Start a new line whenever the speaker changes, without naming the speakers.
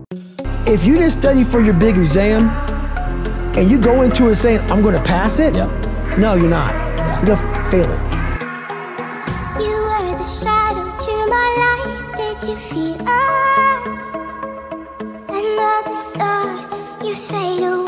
If you didn't study for your big exam and you go into it saying, I'm going to pass it, no, you're not. You're going to fail it.
You were the shadow to my light. Did you feel us? Another star, you fade away.